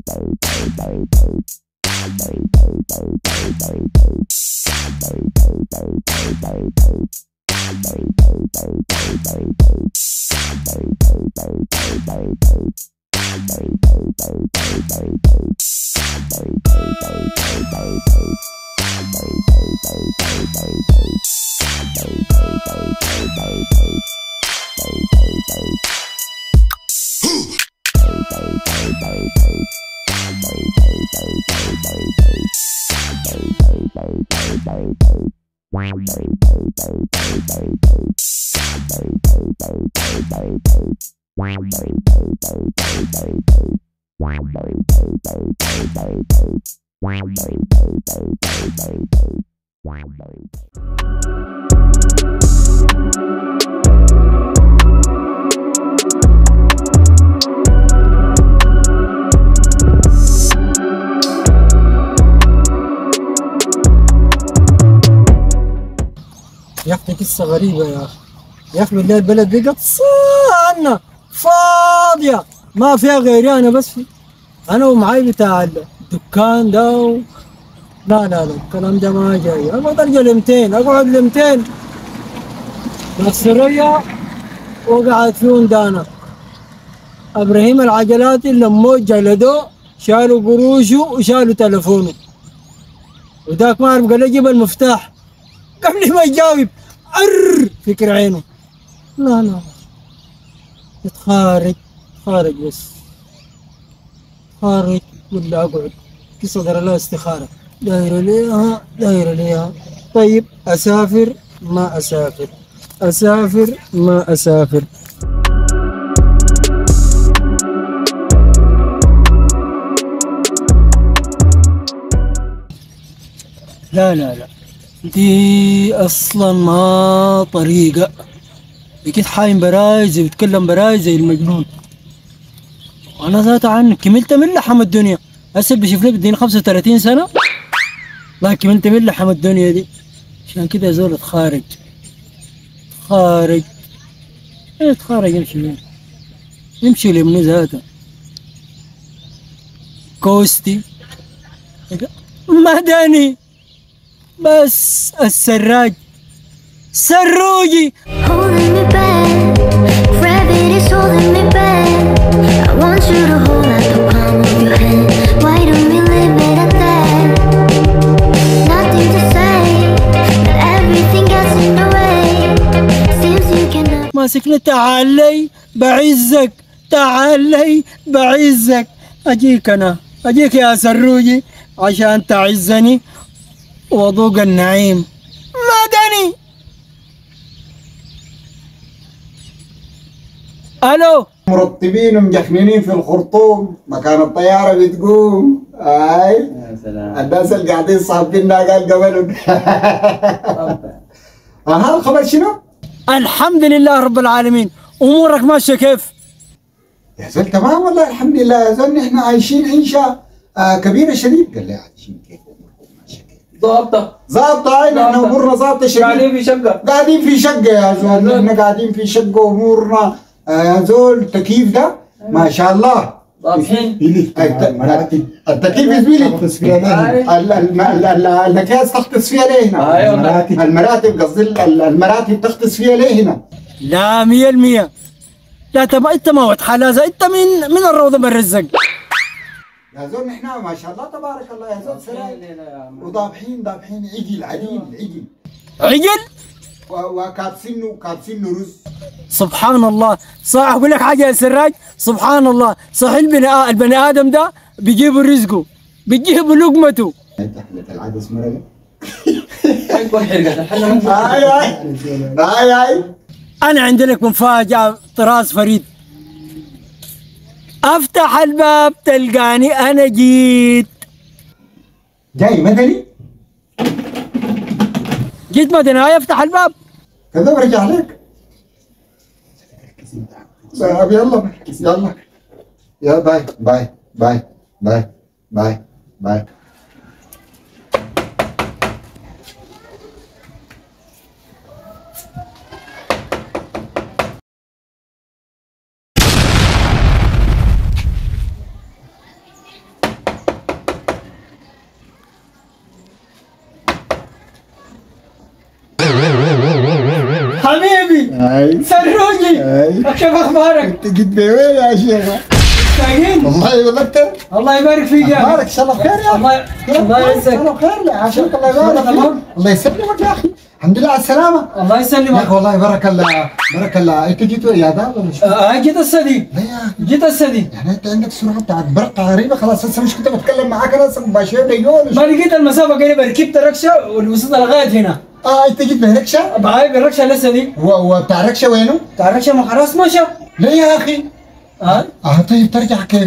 يا اخي قصة غريبة يا اخي. يا اخي بالله البلد بقت صانة فاضية ما فيها غيري انا بس انا ومعاي بتاع الدكان ده لا لا لا الكلام ده ما جاي. انا بقدر لمتين اقعد لمتين السرية وقعت فيهم دانا. ابراهيم العجلاتي لما جلدوه شالوا قروشه وشالوا تلفونه وذاك ما عرف قال لي جيب المفتاح قبل ما يجاوب فكر عينه. لا لا خارج بس خارج ولا اقعد في صدر الله استخاره دايره ليها. طيب اسافر ما اسافر ما اسافر. لا دي اصلا ما طريقه. بقيت حايم براي زي بتكلم براي زي المجنون. وانا ذات عنك كملت من لحم الدنيا. هسه بشوف لي بديني 35 سنه والله كملت من لحم الدنيا دي. عشان كده زول اتخارج يمشي وين؟ يمشي لمنو ذاته كوستي مدني بس السراج سروجي. Holding me back, gravity's holding me back. I want you to hold out the palm of your hand. Why don't we leave it at that? Nothing to say, but everything gets in the way. Seems you cannot. ماسكني تعالي بعزك أجيك يا سروجي عشان تعزني وذوق النعيم مدني. الو مرتبين ومجخنين في الخرطوم مكان الطياره بتقوم. يا سلام الناس اللي قاعدين صاحبيننا قال قبلهم. الخبر شنو؟ الحمد لله رب العالمين. امورك ماشيه كيف؟ يا زول تمام والله الحمد لله يا زول. نحن عايشين عيشه كبيره شديد. قال لي عايشين كيف؟ ظابطة نحن امورنا ظابطة شديد. قاعدين في شقة يا زول. نحن قاعدين في شقة وامورنا يا زول. التكييف ده ما شاء الله التكييف زميلي الاكياس تغطس فيها ليه هنا؟ المراتب قصدي المراتب تغطس فيها ليه هنا؟ لا 100%. لا انت ما وقت حلازة. انت من الروضة من الرزق يا زول. نحن ما شاء الله تبارك الله يا زول سراي وضابحين عجل وكابسينه رز. سبحان الله. صح اقول لك حاجه يا سراج. سبحان الله صح. البني ادم ده بيجيب رزقه بيجيب لقمته. انت حلت العدس مرقه. هاي انا عندي لك مفاجاه طراز فريد. افتح الباب تلقاني انا جيت مدني. جيت مدني. هاي افتح الباب كذا برجع لك. يلا يا باي. كيف اخبارك؟ انت جيت بوين يا شيخ؟ مستعجلين؟ والله والله الله يبارك فيك يا بارك ان شاء الله بخير يا الله يعزك. الله بخير لا عاشرك الله يبارك فيك. الله يسلمك يا اخي الحمد لله على السلامة. الله يا يسلمك. اخي والله بارك الله بارك الله. انت جيت يا ده ولا شو؟ جيت الصديق. لا يا اخي جيت الصديق. يعني انت عندك سرعة بتاعت برق غريبة خلاص هسه مش كنت بتكلم معاك انا هسه مباشر ديول. ما لقيت المسافة قريبة ركبت الركشة ووصلت لغاية هنا. انت جيت بركشة؟ بعاي بالركشة لسه دي. وبتاع الركشة وينه؟ بتاع الركشة ما خلاص مشى. لا يا اخي طيب ترجع كيف؟